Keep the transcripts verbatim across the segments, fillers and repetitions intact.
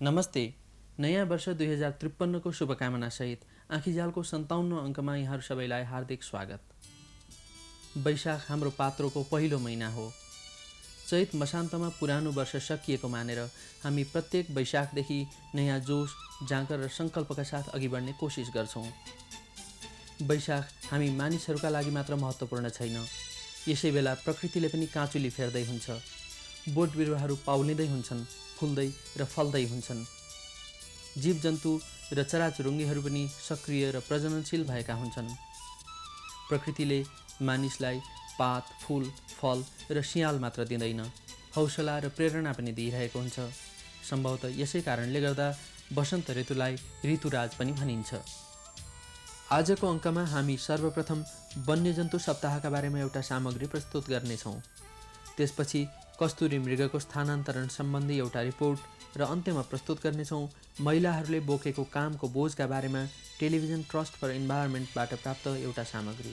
नमस्ते। नयाँ वर्ष दुई हजार त्रिपन्न को शुभकामना सहित आँखीजालको सन्ताउन्न अङ्कमा यहाँहरू सबैलाई हार्दिक स्वागत। वैशाख हाम्रो पात्रोको पहिलो महिना हो। चैत मसान्तमा पुरानो वर्ष सकिएको मानेर हामी प्रत्येक वैशाखदेखि नयाँ जोश, जाँगर र सङ्कल्पका साथ अघि बढ्ने कोसिस गर्छौँ। वैशाख हामी मानिसहरूका लागि मात्र महत्त्वपूर्ण छैन, यसै बेला प्रकृतिले पनि काँचुली फेर्दै हुन्छ। बोट बिरुवाहरू पाउलिँदै हुन्छन्, फुल्दै र फल्दै हुन्छन्। जीवजन्तु र चराचुरुङ्गीहरू पनि सक्रिय र प्रजननशील भएका हुन्छन्। प्रकृतिले मानिसलाई पात, फूल, फल र सियाल मात्र दिँदैन, हौसला र प्रेरणा पनि दिइरहेको हुन्छ। सम्भवतः यसै कारणले गर्दा वसन्त ऋतुलाई ऋतुराज पनि भनिन्छ। आजको अङ्कमा हामी सर्वप्रथम वन्यजन्तु सप्ताहका बारेमा एउटा सामग्री प्रस्तुत गर्नेछौँ। त्यसपछि कस्तुरी मृगको स्थानान्तरण सम्बन्धी एउटा रिपोर्ट र अन्त्यमा प्रस्तुत गर्नेछौँ महिलाहरूले बोकेको कामको बोझका बारेमा टेलिभिजन ट्रस्ट फर इन्भाइरोमेन्टबाट प्राप्त एउटा सामग्री।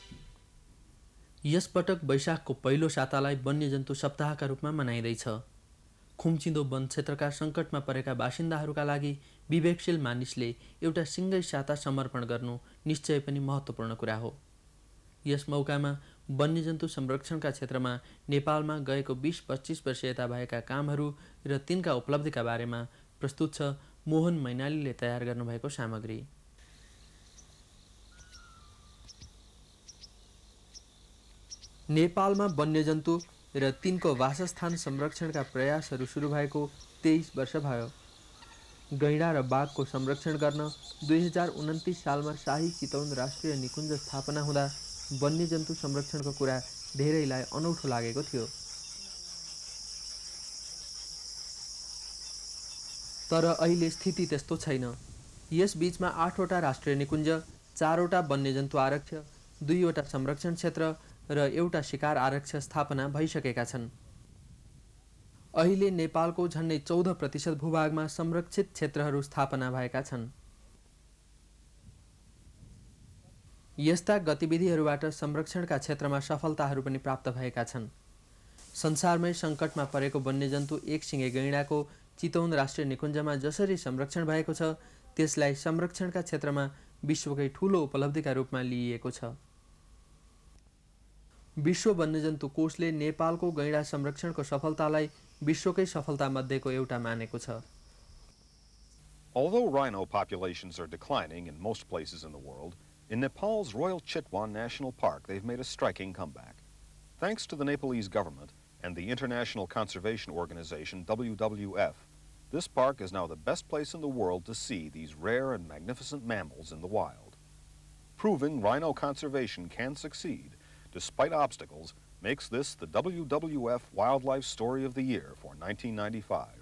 यसपटक वैशाखको पहिलो सातालाई वन्यजन्तु सप्ताहका रूपमा मनाइँदैछ। खुम्चिँदो वन क्षेत्रका सङ्कटमा परेका बासिन्दाहरूका लागि विवेकशील मानिसले एउटा सिङ्गै साता समर्पण गर्नु निश्चय पनि महत्त्वपूर्ण कुरा हो। यस मौकामा वन्यजन्तु संरक्षणका क्षेत्रमा नेपालमा गएको बीस पच्चीस वर्ष यता भएका कामहरू र तिनका उपलब्धिका बारेमा प्रस्तुत छ मोहन मैनालीले तयार गर्नुभएको सामग्री। नेपालमा वन्यजन्तु र तिनको वासस्थान संरक्षणका प्रयासहरू सुरु भएको तेइस वर्ष भयो। गैंडा र बाघको संरक्षण गर्न दुई हजार उन्तिस सालमा शाही चितवन राष्ट्रिय निकुञ्ज स्थापना हुँदा वन्यजन्तु संरक्षणको कुरा धेरैलाई अनौठो लागेको थियो। तर अहिले स्थिति त्यस्तो छैन। यस बीचमा आठवटा राष्ट्रिय निकुञ्ज, चारवटा वन्यजन्तु आरक्ष, दुईवटा संरक्षण क्षेत्र र एउटा शिकार आरक्ष स्थापना भइसकेका छन्। अहिले नेपालको झन्डै चौध प्रतिशत भूभागमा संरक्षित क्षेत्रहरू स्थापना भएका छन्। यस्ता गतिविधिहरूबाट संरक्षणका क्षेत्रमा सफलताहरू पनि प्राप्त भएका छन्। संसारमै सङ्कटमा परेको वन्यजन्तु एक सिङे गैंडाको चितवन राष्ट्रिय निकुञ्जमा जसरी संरक्षण भएको छ, त्यसलाई संरक्षणका क्षेत्रमा विश्वकै ठूलो उपलब्धिका रूपमा लिइएको छ। विश्व वन्यजन्तु कोषले नेपालको गैंडा संरक्षणको सफलतालाई विश्वकै सफलता मध्येको एउटा मानेको छ। Although rhino populations are declining in most places in the world, in Nepal's Royal Chitwan National Park they've made a striking comeback. Thanks to the Nepalese government and the International Conservation Organization W W F, this park is now the best place in the world to see these rare and magnificent mammals in the wild. Proving rhino conservation can succeed despite obstacles makes this the W W F Wildlife Story of the Year for nineteen ninety-five.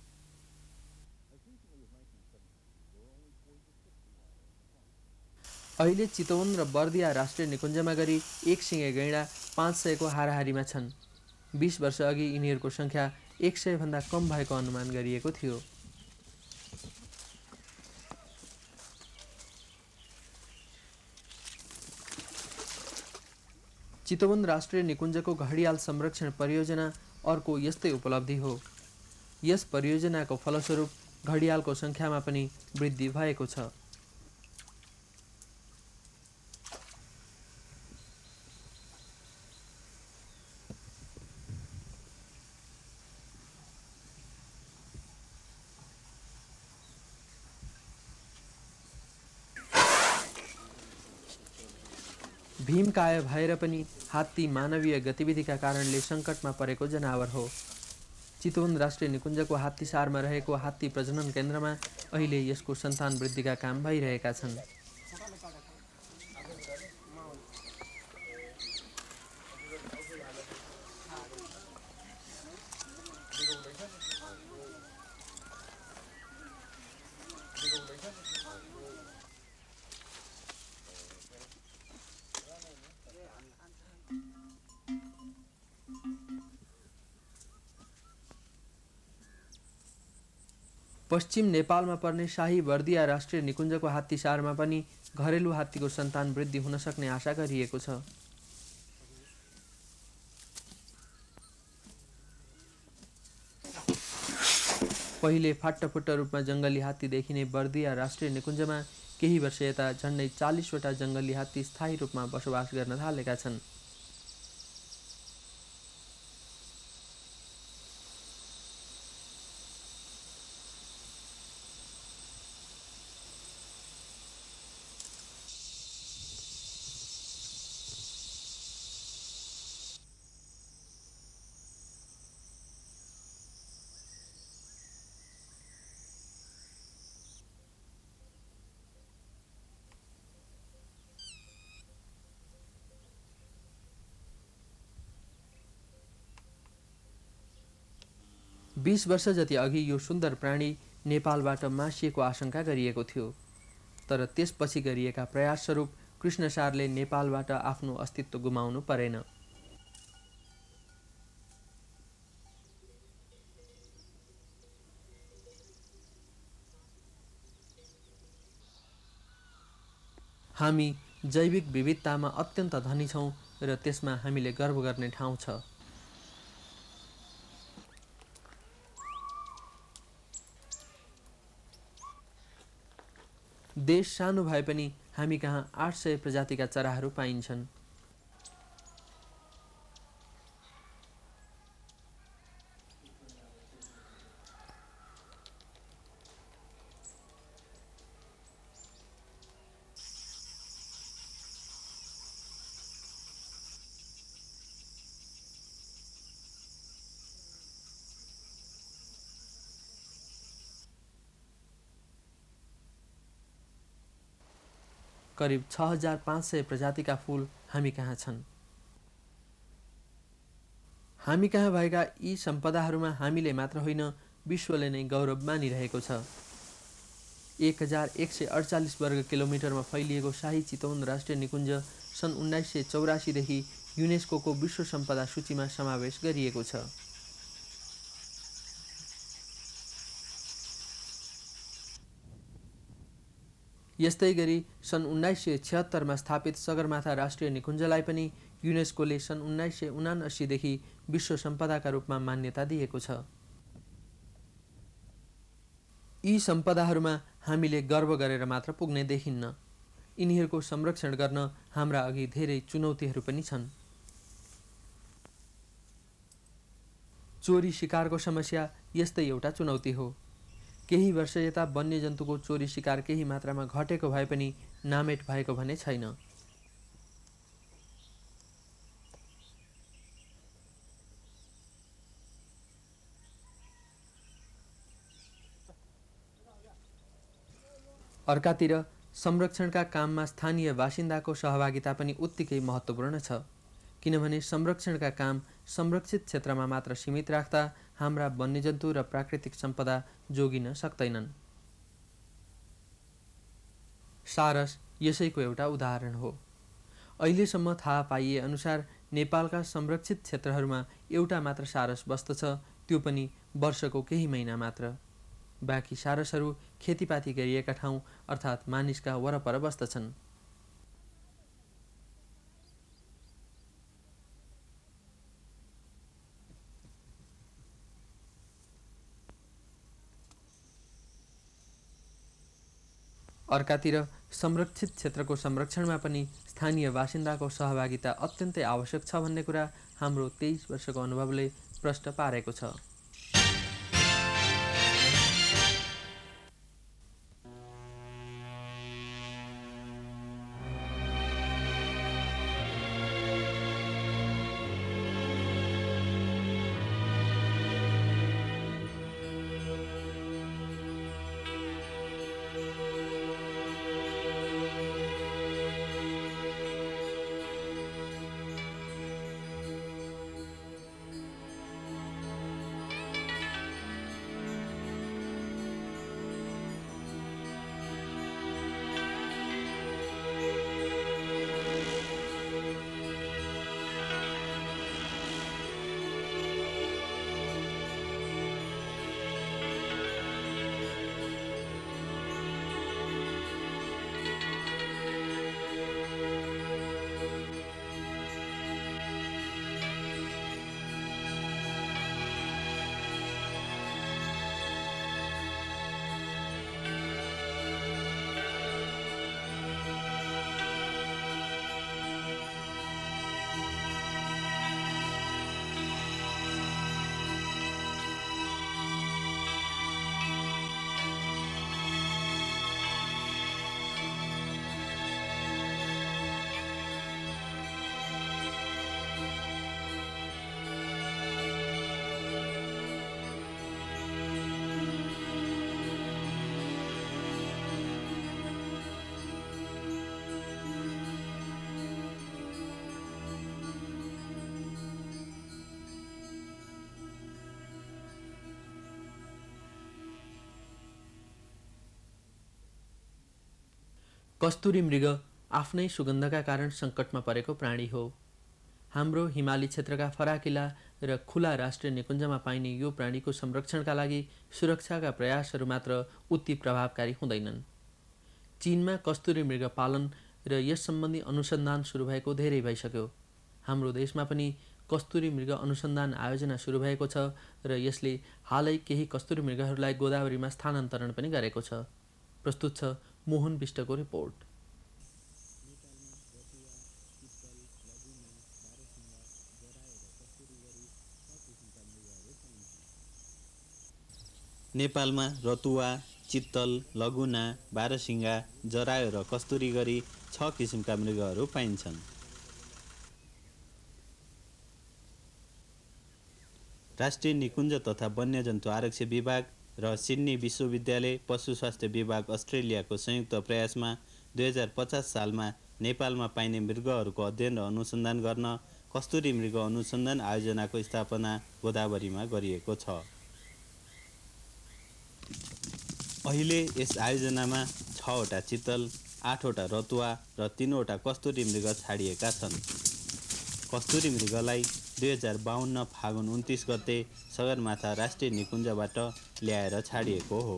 अहिले चितवन र बर्दिया राष्ट्रिय निकुञ्जमा गरी एक सिङे गैंडा पाँच सयको हाराहारीमा छन्। बीस वर्ष अघि यिनीहरूको सङ्ख्या एक सय भन्दा कम भएको अनुमान गरिएको थियो। चितवन राष्ट्रिय निकुञ्जको घडियाल संरक्षण परियोजना अर्को यस्तै उपलब्धि हो। यस परियोजनाको फलस्वरूप घडियालको सङ्ख्यामा पनि वृद्धि भएको छ। भीमकाय भएर पनि हात्ती मानवीय गतिविधिका कारणले सङ्कटमा परेको जनावर हो। चितवन राष्ट्रिय निकुञ्जको हात्तीसारमा रहेको हात्ती प्रजनन केन्द्रमा अहिले यसको सन्तान वृद्धिका काम भइरहेका छन्। पश्चिम नेपालमा पर्ने शाही बर्दिया राष्ट्रिय निकुञ्जको हात्तीसारमा पनि घरेलु हात्तीको सन्तान वृद्धि हुन सक्ने आशा गरिएको छ। पहिले फाट्टफुट्ट रूपमा जङ्गली हात्ती देखिने बर्दिया राष्ट्रिय निकुञ्जमा केही वर्ष यता झन्डै चालिसवटा जङ्गली हात्ती स्थायी रूपमा बसोबास गर्न थालेका छन्। बीस वर्ष जति अघि यो सुन्दर प्राणी नेपालबाट मासिएको आशंका गरिएको थियो, तर त्यसपछि गरिएका प्रयासस्वरूप कृष्णसारले नेपालबाट आफ्नो अस्तित्व गुमाउनु परेन। हामी जैविक विविधतामा अत्यन्त धनी छौँ र त्यसमा हामीले गर्व गर्ने ठाउँ छ। देश सानो भए पनि हामी कहाँ आठ सय प्रजातिका चराहरू पाइन्छन्। करिब छ हजार पाँच सय प्रजातिका फूल हामी कहाँ छन्। हामी कहाँ भएका यी सम्पदाहरूमा हामीले मात्र होइन, विश्वले नै गौरव मानिरहेको छ। एक हजार एक सय अडचालिस वर्ग किलोमिटरमा फैलिएको शाही चितवन राष्ट्रिय निकुञ्ज सन् उन्नाइस सय चौरासीदेखि युनेस्को विश्व सम्पदा सूचीमा समावेश गरिएको छ। यस्तै गरी सन् उन्नाइस सय छिहत्तरमा स्थापित सगरमाथा राष्ट्रिय निकुञ्जलाई पनि युनेस्कोले सन् उन्नाइस सय उनासीदेखि विश्व सम्पदाका रूपमा मान्यता दिएको छ। यी सम्पदाहरूमा हामीले गर्व गरेर मात्र पुग्ने देखिन्न, यिनीहरूको संरक्षण गर्न हाम्रा अघि धेरै चुनौतीहरू पनि छन्। चोरी शिकारको समस्या यस्तै एउटा चुनौती हो। केही वर्ष यता वन्यजन्तुको चोरी शिकार केही मात्रामा घटेको भए पनि नामेट भएको भने छैन। अर्कातिर संरक्षणका काममा स्थानीय बासिन्दाको सहभागिता पनि उत्तिकै महत्त्वपूर्ण छ, किनभने संरक्षणका काम संरक्षित क्षेत्रमा मात्र सीमित राख्दा हाम्रा वन्यजन्तु र प्राकृतिक सम्पदा जोगिन सक्दैनन्। सारस यसैको एउटा उदाहरण हो। अहिलेसम्म थाहा पाइए अनुसार नेपालका संरक्षित क्षेत्रहरूमा एउटा मात्र सारस बस्दछ, त्यो पनि वर्षको केही महिना मात्र। बाँकी सारसहरू खेतीपाती गरिएका ठाउँ अर्थात् मानिसका वरपर बस्दछन्। अर्कातिर संरक्षित क्षेत्रको संरक्षणमा पनि स्थानीय बासिन्दाको सहभागिता अत्यन्तै आवश्यक छ भन्ने कुरा हाम्रो तेइस वर्षको अनुभवले प्रष्ट पारेको छ। कस्तुरी मृग आफ्नै सुगन्धका कारण सङ्कटमा परेको प्राणी हो। हाम्रो हिमाली क्षेत्रका फराकिला र खुला राष्ट्रिय निकुञ्जमा पाइने यो प्राणीको संरक्षणका लागि सुरक्षाका प्रयासहरू मात्र उति प्रभावकारी हुँदैनन्। चीनमा कस्तुरी मृग पालन र यस सम्बन्धी अनुसन्धान सुरु भएको धेरै भइसक्यो। हाम्रो देशमा पनि कस्तुरी मृग अनुसन्धान आयोजना सुरु भएको छ र यसले हालै केही कस्तुरी मृगहरूलाई गोदावरीमा स्थानान्तरण पनि गरेको छ। प्रस्तुत छ मोहन विष्टको रिपोर्ट। नेपालमा रतुवा, चित्तल, लगुना, बारसिंगा, जरायो र कस्तुरी गरी छ किसिमका मृगहरू पाइन्छन्। राष्ट्रिय निकुञ्ज तथा वन्यजन्तु आरक्षी विभाग र सिडनी विश्वविद्यालय पशु स्वास्थ्य विभाग अस्ट्रेलियाको संयुक्त प्रयासमा दुई हजार पचास सालमा नेपालमा पाइने मृगहरूको अध्ययन र अनुसन्धान गर्न कस्तुरी मृग अनुसन्धान आयोजनाको स्थापना गोदावरीमा गरिएको छ। अहिले यस आयोजनामा छवटा चित्तल, आठवटा रतुवा र तीनवटा कस्तुरी मृग छाडिएका छन्। कस्तुरी मृगलाई दुई हजार बाहन्न फागुन उन्तिस गते सगरमाथा राष्ट्रिय निकुञ्जबाट ल्याएर छाडिएको हो।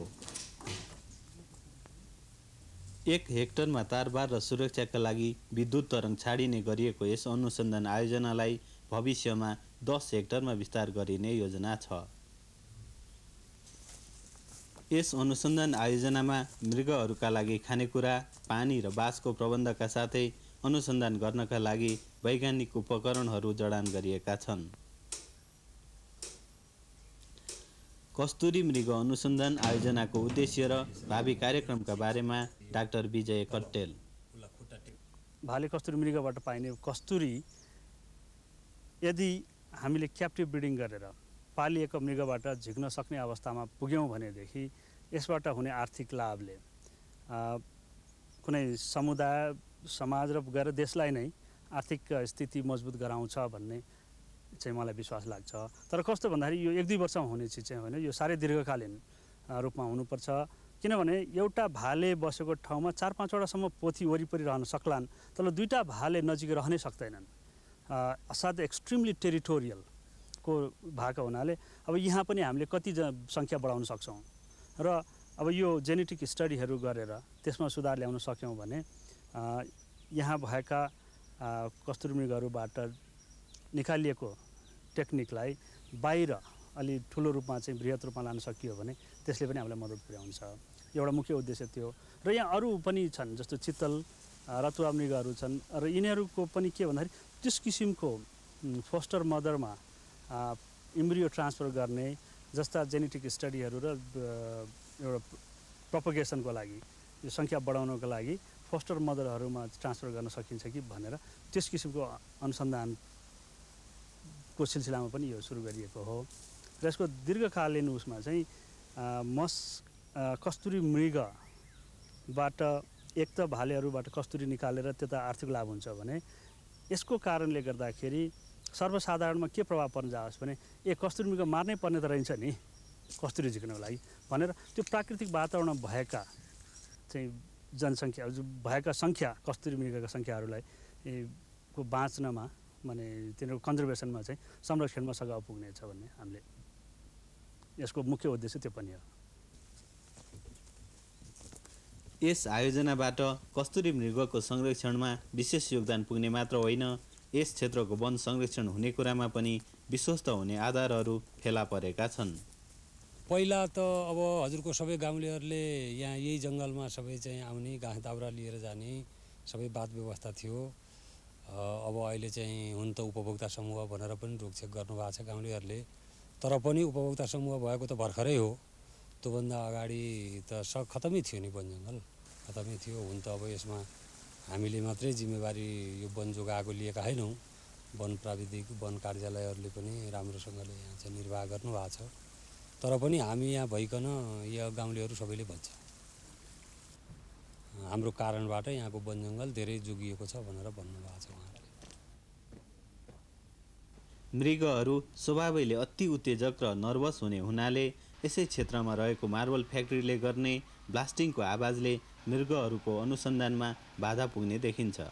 एक हेक्टरमा तारबार र सुरक्षाका लागि विद्युत तरङ्ग छाडिने गरिएको यस अनुसन्धान आयोजनालाई भविष्यमा दस हेक्टरमा विस्तार गरिने योजना छ। यस अनुसन्धान आयोजनामा मृगहरूका लागि खानेकुरा, पानी र बासको प्रबन्धका साथै अनुसन्धान गर्नका लागि वैज्ञानिक उपकरणहरू जडान गरिएका छन्। कस्तुरी मृग अनुसन्धान आयोजनाको उद्देश्य र भावी कार्यक्रमका बारेमा डाक्टर विजय कट्टेल। भाले कस्तुरी मृगबाट पाइने कस्तुरी यदि हामीले क्याप्टिभ ब्रिडिङ गरेर पालिएको मृगबाट झिक्न सक्ने अवस्थामा पुग्यौँ भनेदेखि यसबाट हुने आर्थिक लाभले कुनै समुदाय, समाज र गएर देशलाई नै आर्थिक स्थिति मजबुत गराउँछ भन्ने चाहिँ मलाई विश्वास लाग्छ। तर कस्तो भन्दाखेरि यो एक दुई वर्षमा हुने चिज चाहिँ होइन, यो साह्रै दीर्घकालीन रूपमा हुनुपर्छ। किनभने एउटा भाले बसेको ठाउँमा चार पाँचवटासम्म पोथी वरिपरि रहन सक्लान्, तर दुईवटा भाले नजिक रहनै सक्दैनन्। असाध्यै एक्सट्रिमली टेरिटोरियल को भएको हुनाले अब यहाँ पनि हामीले कति सङ्ख्या बढाउन सक्छौँ र अब यो जेनेटिक स्टडीहरू गरेर त्यसमा सुधार ल्याउन सक्यौँ भने यहाँ भएका कस्तुरी मृगहरूबाट निकालिएको टेक्निकलाई बाहिर अलि ठुलो रूपमा चाहिँ बृहत रूपमा लान सकियो भने त्यसले पनि हामीलाई मद्दत पुर्याउँछ। एउटा मुख्य उद्देश्य त्यो। र यहाँ अरू पनि छन्, जस्तो चित्तल, रतुवा मृगहरू छन् र यिनीहरूको पनि के भन्दाखेरि त्यस किसिमको फोस्टर मदरमा इम्ब्रियो ट्रान्सफर गर्ने जस्ता जेनेटिक स्टडीहरू र एउटा प्रोपगेसनको लागि, यो सङ्ख्या बढाउनको लागि फोस्टर मदरहरूमा ट्रान्सफर गर्न सकिन्छ कि भनेर त्यस किसिमको अनुसन्धानको सिलसिलामा पनि यो सुरु गरिएको हो। र यसको दीर्घकालीन उसमा चाहिँ मस कस्तुरी मृगबाट एक त भालेहरूबाट कस्तुरी निकालेर त्यता आर्थिक लाभ हुन्छ भने यसको कारणले गर्दाखेरि सर्वसाधारणमा के प्रभाव पर्न जाओस् भने ए कस्तुरी मृग मार्नै पर्ने त रहन्छ नि कस्तुरी झिक्नको लागि भनेर त्यो प्राकृतिक वातावरणमा भएका चाहिँ जनसङ्ख्या भएका सङ्ख्या कस्तुरी मृगका सङ्ख्याहरूलाई को बाँच्नमा माने तिनीहरूको कन्जर्भेसनमा चाहिँ संरक्षणमा सघाउ पुग्नेछ भन्ने हामीले यसको मुख्य उद्देश्य त्यो पनि हो। यस आयोजनाबाट कस्तुरी मृगको संरक्षणमा विशेष योगदान पुग्ने मात्र होइन, यस क्षेत्रको वन संरक्षण हुने कुरामा पनि विश्वस्त हुने आधारहरू फेला परेका छन्। पहिला त अब हजुरको सबै गाउँलेहरूले यहाँ यही जङ्गलमा सबै चाहिँ आउने, घाँस दाउरा लिएर जाने सबै बात व्यवस्था थियो। अब अहिले चाहिँ हुन त उपभोक्ता समूह भनेर पनि रोकछेक गर्नुभएको छ गाउँलेहरूले, तर पनि उपभोक्ता समूह भएको त भर्खरै हो। त्योभन्दा अगाडि त सब खतमै थियो नि, वन जङ्गल खतमै थियो। हुन त अब यसमा हामीले मात्रै जिम्मेवारी यो वन जोगाएको लिएका होइनौँ, वन प्राविधिक वन कार्यालयहरूले पनि राम्रोसँगले यहाँ चाहिँ निर्वाह गर्नुभएको छ। तर पनि हामी यहाँ भइकन यहाँ गाउँलेहरू सबैले भन्छ हाम्रो कारणबाट यहाँको वन जङ्गल धेरै जोगिएको छ भनेर भन्नुभएको छ उहाँहरूले। मृगहरू स्वभावैले अति उत्तेजक र नर्भस हुने हुनाले यसै क्षेत्रमा रहेको मार्बल फ्याक्ट्रीले गर्ने ब्लास्टिङको आवाजले मृगहरूको अनुसन्धानमा बाधा पुग्ने देखिन्छ।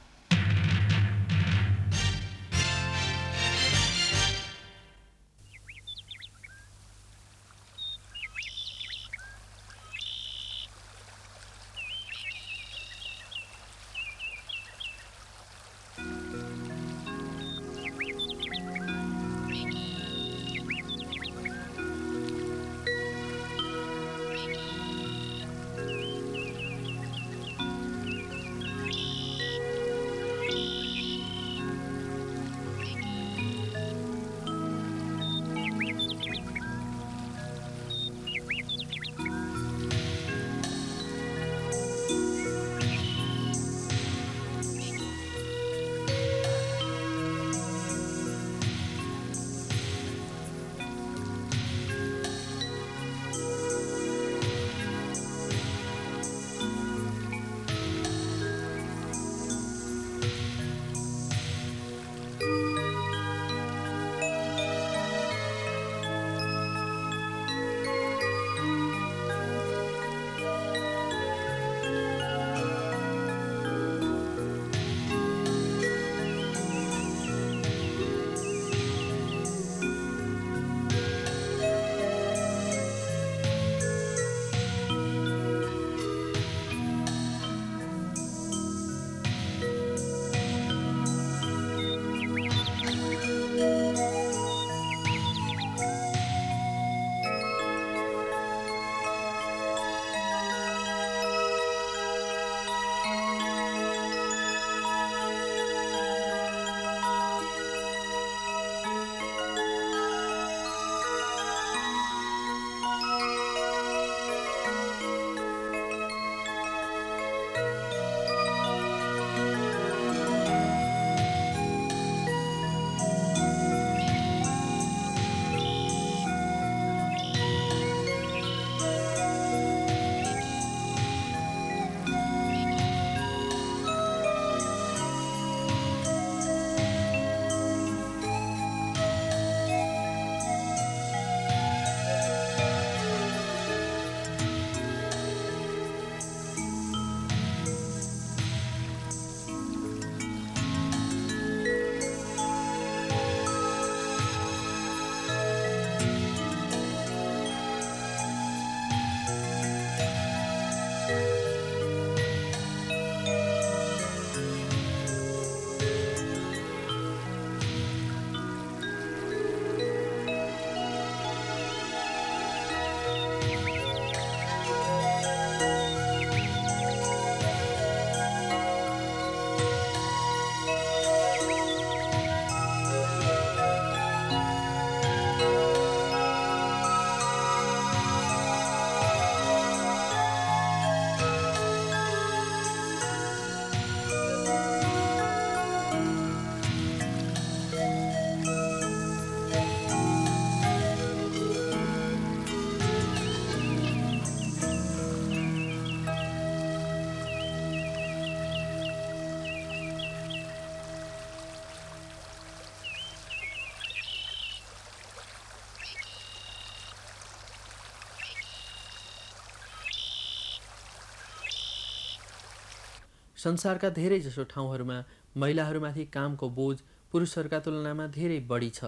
संसारका धेरैजसो ठाउँहरूमा महिलाहरूमाथि कामको बोझ पुरुषहरूका तुलनामा धेरै बढी छ।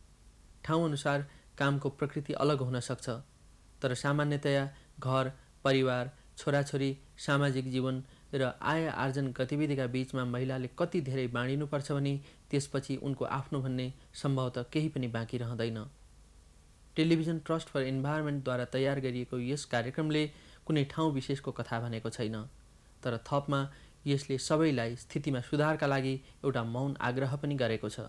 ठाउँअनुसार कामको प्रकृति अलग हुन सक्छ, तर सामान्यतया घर, परिवार, छोराछोरी, सामाजिक जीवन र आय आर्जन गतिविधिका बीचमा महिलाले कति धेरै बाँडिनुपर्छ भने त्यसपछि उनको आफ्नो भन्ने सम्भवतः केही पनि बाँकी रहँदैन। टेलिभिजन ट्रस्ट फर इन्भाइरोमेन्टद्वारा तयार गरिएको यस कार्यक्रमले कुनै ठाउँ विशेषको कथा भनेको छैन, तर थपमा यसले सबैलाई स्थितिमा सुधारका लागि एउटा मौन आग्रह पनि गरेको छ।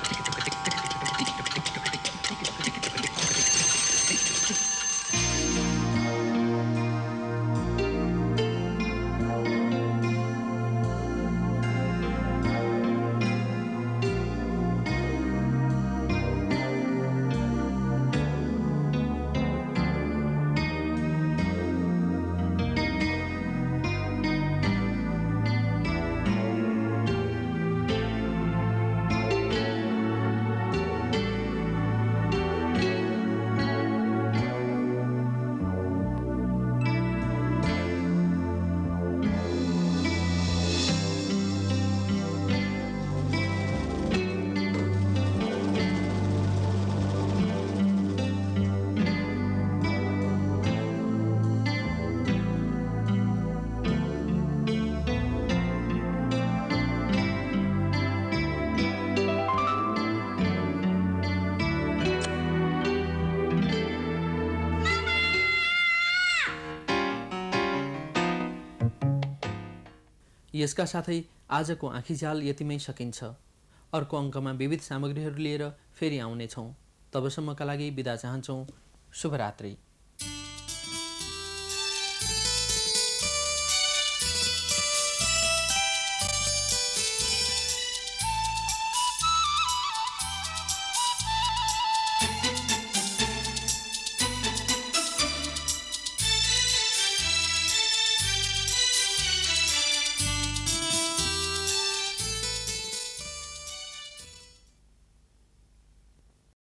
यसका साथै आजको आँखीझ्याल यतिमै सकिन्छ। अर्को अङ्कमा विविध सामग्रीहरू लिएर फेरि आउनेछौँ। तबसम्मका लागि बिदा चाहन्छौँ। शुभरात्रि।